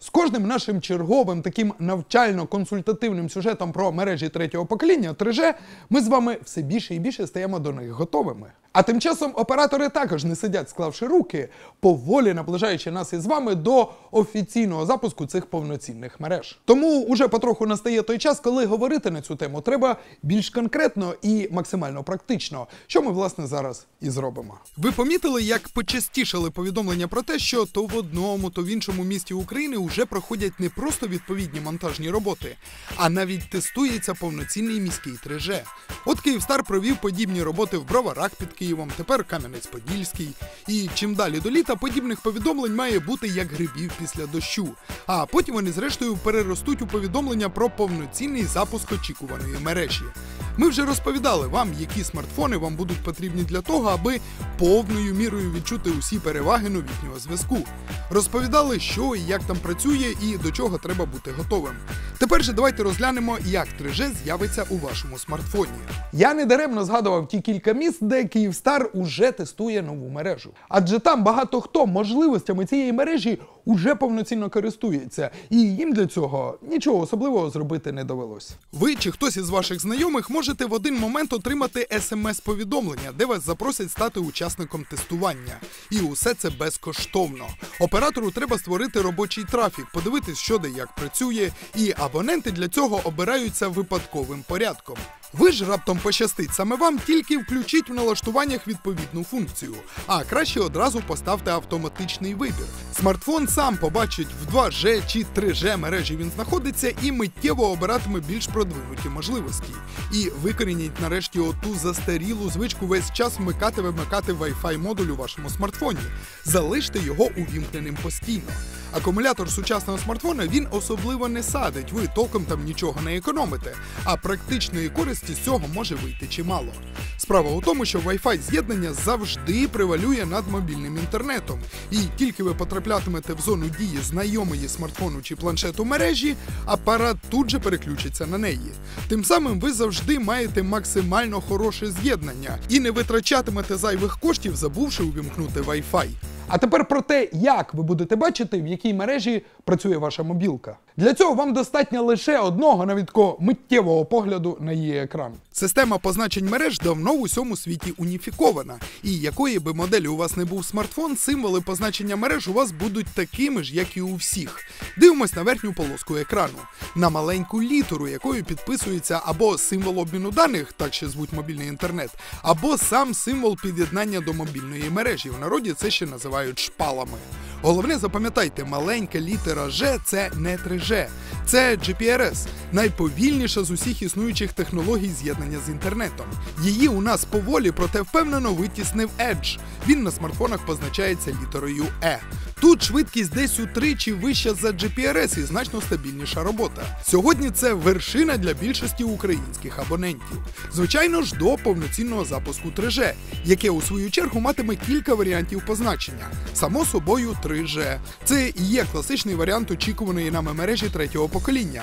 З кожним нашим черговим таким навчально-консультативним сюжетом про мережі третього покоління 3G ми з вами все більше і більше стаємо до них готовими. А тим часом оператори також не сидять, склавши руки, поволі наближаючи нас із вами до офіційного запуску цих повноцінних мереж. Тому уже потроху настає той час, коли говорити на цю тему треба більш конкретно і максимально практично, що ми, власне, зараз і зробимо. Ви помітили, як почастішали повідомлення про те, що то в одному, то в іншому місті України вже проходять не просто відповідні монтажні роботи, а навіть тестується повноцінний міський 3G. От Київстар провів подібні роботи в Броварах під Києвом, тепер Кам'янець-Подільський. І чим далі до літа, подібних повідомлень має бути як грибів після дощу. А потім вони зрештою переростуть у повідомлення про повноцінний запуск очікуваної мережі. Ми вже розповідали вам, які смартфони вам будуть потрібні для того, аби повною мірою відчути усі переваги новітнього зв'язку. Розповідали, що і як там працює і до чого треба бути готовим. Тепер же давайте розглянемо, як 3G з'явиться у вашому смартфоні. Я недаремно згадував ті кілька міст, де Київстар уже тестує нову мережу. Адже там багато хто можливостями цієї мережі уже повноцінно користується, і їм для цього нічого особливого зробити не довелось. Ви чи хтось із ваших знайомих можете в один момент отримати смс-повідомлення, де вас запросять стати учасником тестування. І усе це безкоштовно. Оператору треба створити робочий трафік, подивитись, що де як працює, і абоненти для цього обираються випадковим порядком. Ви ж раптом пощастить саме вам, тільки включіть в налаштуваннях відповідну функцію. А краще одразу поставте автоматичний вибір. Смартфон сам побачить, в 2G чи 3G мережі він знаходиться, і миттєво обиратиме більш продвинуті можливості. І викорініть нарешті оту застарілу звичку весь час вмикати-вимикати Wi-Fi модуль у вашому смартфоні. Залиште його увімкненим постійно. Акумулятор сучасного смартфона він особливо не садить, ви толком там нічого не економите, а практичної користі з цього може вийти чимало. Справа у тому, що Wi-Fi з'єднання завжди превалює над мобільним інтернетом, і тільки ви потраплятимете в зону дії знайомої смартфону чи планшету мережі, апарат тут же переключиться на неї. Тим самим ви завжди маєте максимально хороше з'єднання і не витрачатимете зайвих коштів, забувши увімкнути Wi-Fi. А тепер про те, як ви будете бачити, в якій мережі працює ваша мобілка. Для цього вам достатньо лише одного, навіть миттєвого погляду на її екран. Система позначень мереж давно в усьому світі уніфікована. І якої би моделі у вас не був смартфон, символи позначення мереж у вас будуть такими ж, як і у всіх. Дивимось на верхню полоску екрану. На маленьку літеру, якою підписується або символ обміну даних, так ще звуть мобільний інтернет, або сам символ під'єднання до мобільної мережі. В народі це ще називають шпалами. Головне, запам'ятайте, маленька літера G – це не 3G. Це GPRS – найповільніша з усіх існуючих технологій з'єднання з інтернетом. Її у нас поволі, проте впевнено витіснив Edge. Він на смартфонах позначається літерою E. Тут швидкість десь утричі вища за GPRS і значно стабільніша робота. Сьогодні це вершина для більшості українських абонентів. Звичайно ж, до повноцінного запуску 3G, яке у свою чергу матиме кілька варіантів позначення. Само собою 3G. Це і є класичний варіант очікуваної нами мережі третього покоління.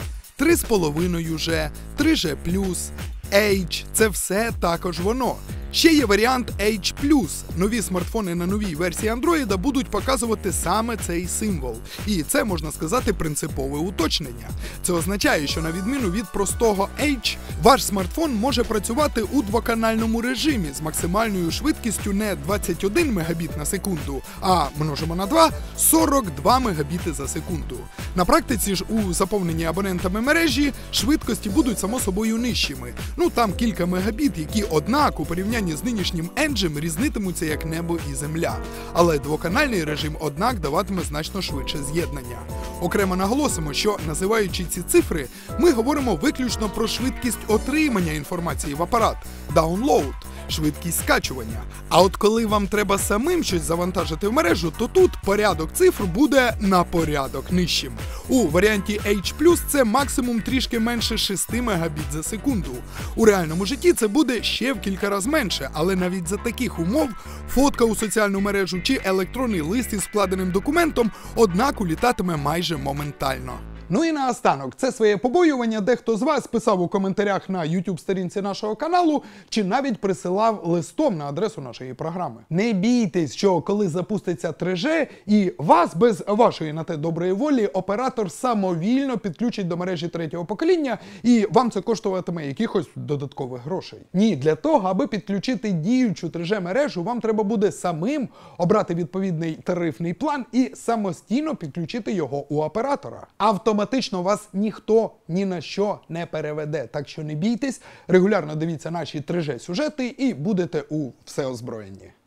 3,5G, 3G+, H – це все також воно. Ще є варіант H+. Нові смартфони на новій версії Android будуть показувати саме цей символ. І це, можна сказати, принципове уточнення. Це означає, що на відміну від простого H, ваш смартфон може працювати у двоканальному режимі з максимальною швидкістю не 21 Мбіт на секунду, а множимо на 2 – 42 Мбіти за секунду. На практиці ж у заповненні абонентами мережі швидкості будуть само собою нижчими. Там кілька мегабіт, які однак у порівнянні з нинішнім Edge різнитимуться як небо і земля. Але двоканальний режим, однак, даватиме значно швидше з'єднання. Окремо наголосимо, що, називаючи ці цифри, ми говоримо виключно про швидкість отримання інформації в апарат – download, швидкість скачування. А от коли вам треба самим щось завантажити в мережу, то тут порядок цифр буде на порядок нижчим. У варіанті H+, це максимум трішки менше 6 Мбіт за секунду. У реальному житті це буде ще в кілька разів менше, але навіть за таких умов фотка у соціальну мережу чи електронний лист із складеним документом однак улітатиме майже моментально. Ну і наостанок, це своє побоювання дехто з вас писав у коментарях на YouTube-сторінці нашого каналу, чи навіть присилав листом на адресу нашої програми. Не бійтесь, що коли запуститься 3G і вас без вашої на те доброї волі оператор самовільно підключить до мережі третього покоління і вам це коштуватиме якихось додаткових грошей. Ні, для того, аби підключити діючу 3G мережу, вам треба буде самим обрати відповідний тарифний план і самостійно підключити його у оператора. Автоматично вас ніхто ні на що не переведе, так що не бійтесь, регулярно дивіться наші 3G сюжети і будете у всеозброєнні.